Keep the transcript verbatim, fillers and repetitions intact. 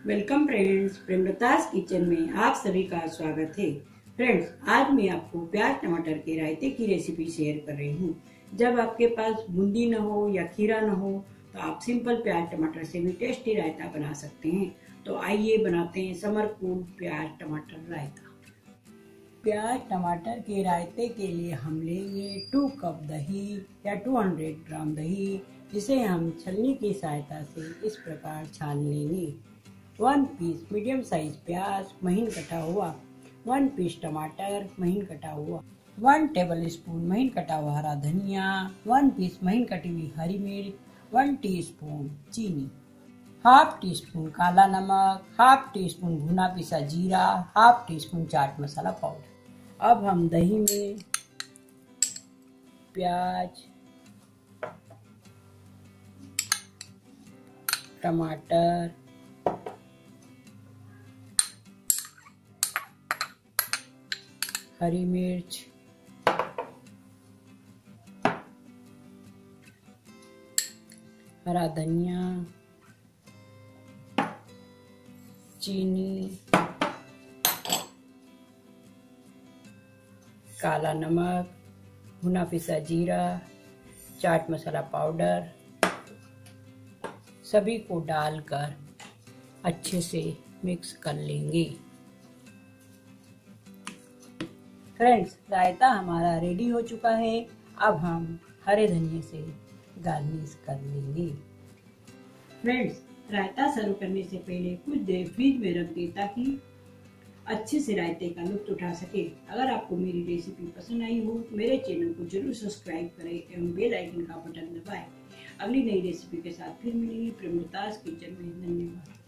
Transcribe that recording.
Welcome friends, प्रेमलतास kitchen में आप सभी का स्वागत है। फ्रेंड्स, आज मैं आपको प्याज टमाटर के रायते की रेसिपी शेयर कर रही हूँ। जब आपके पास बूंदी न हो या खीरा न हो तो आप सिंपल प्याज टमाटर से भी टेस्टी रायता बना सकते हैं। तो आइए बनाते हैं समर कूल प्याज टमाटर रायता। प्याज टमाटर के रायते के लिए हम लेंगे टू कप दही या दो सौ ग्राम दही, जिसे हम छलनी की सहायता से इस प्रकार छान लेंगे। वन पीस मीडियम साइज प्याज महीन कटा हुआ, वन पीस टमाटर महीन कटा हुआ, वन टेबल स्पून महीन कटा हुआ हरा धनिया, वन पीस महीन कटी हुई हरी मिर्च, वन टीस्पून चीनी, हाफ टी स्पून काला नमक, हाफ टी स्पून भुना पिसा जीरा, हाफ टी स्पून चाट मसाला पाउडर। अब हम दही में प्याज, टमाटर, हरी मिर्च, हरा धनिया, चीनी, काला नमक, भुना पिसा जीरा, चाट मसाला पाउडर सभी को डालकर अच्छे से मिक्स कर लेंगे। फ्रेंड्स, रायता हमारा रेडी हो चुका है। अब हम हरे धनिए से गार्निश कर लेंगे। फ्रेंड्स, रायता सर्व करने से पहले कुछ देर फ्रिज में रख दें ताकि अच्छे से रायते का लुत्फ उठा सके। अगर आपको मेरी रेसिपी पसंद आई हो तो मेरे चैनल को जरूर सब्सक्राइब करें एवं बेल आइकन का बटन दबाएं। अगली नई रेसिपी के साथ फिर मिलेंगे प्रेमलतास किचन में। धन्यवाद।